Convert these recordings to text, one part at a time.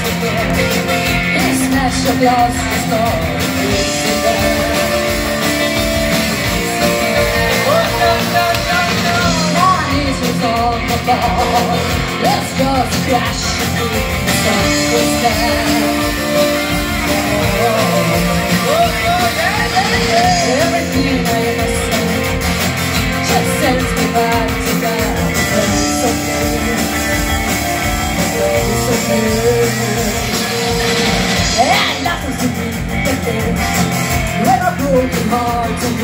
Smash your glass to start racing back. My knees was on the ball. Let's just crash and the sun was down. Everything I ever said just sends me back to that place of pain. Place of pain. And nothing's to be different when a broken heart to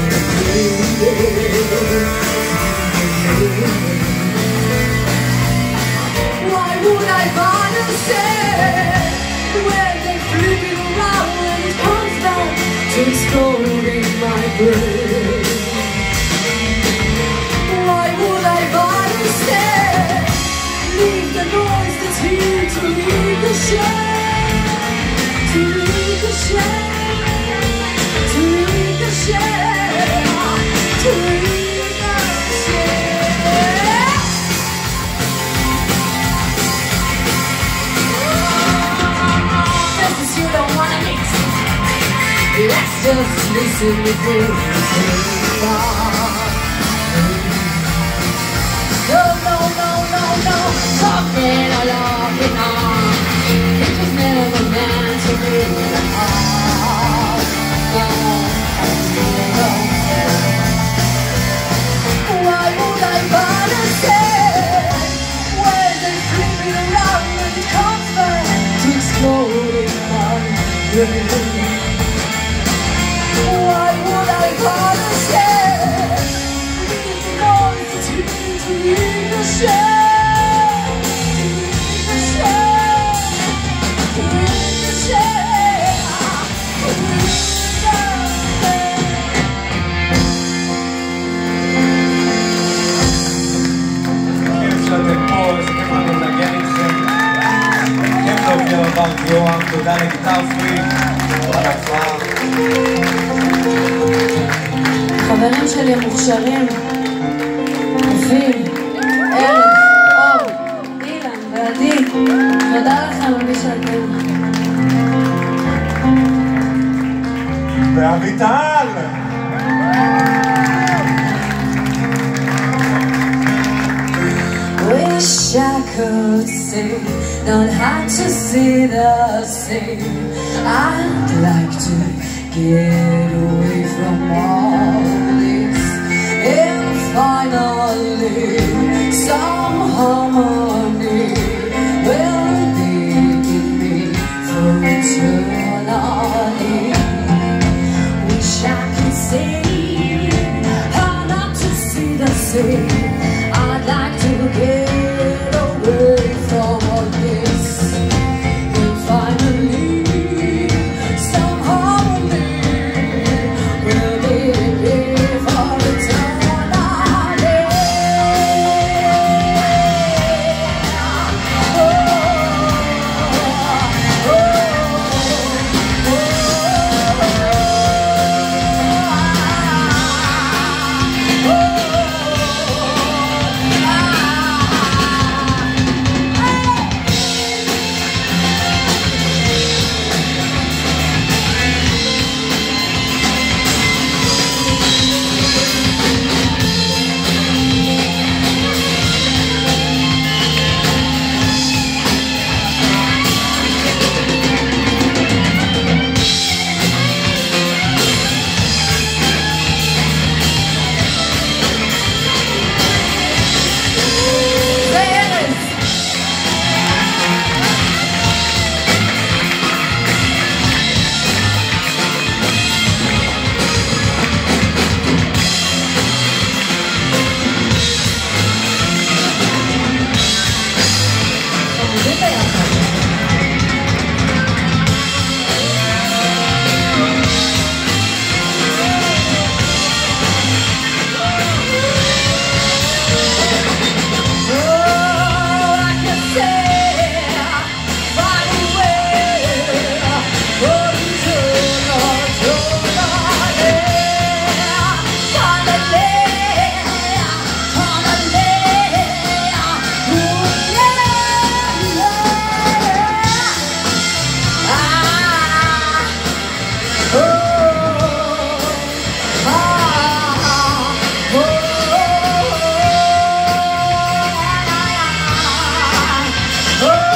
why would I bother say when they flip it around when it comes down to exploding my brain? Why would I bother say leave the noise that's here to leave the shade? To leave the shade, to leave the shade, to leave the shade. Just as you don't wanna mix, let's just listen to this. No, no, no, no, no, talking or laughing on. It was never meant to be at all. Why would I bother say when they flip it around when it comes back to explode in my brain? Why would I bother say leave the noise to leave the shade? תודה לגיטר פריק, תודה להצבעה. חברים שלי המוכשרים, אופיר, ארז, אור, אילן ועדי, תודה לכם על מי שאתם. ואביטל! Wish I could say, don't have to see the same. I'd like to get away from all this and finally some harmony will be in me for eternity. Wish I could say how not to see the same. I'd like to get away from all this and finally some harmony will be here for eternity. Oh!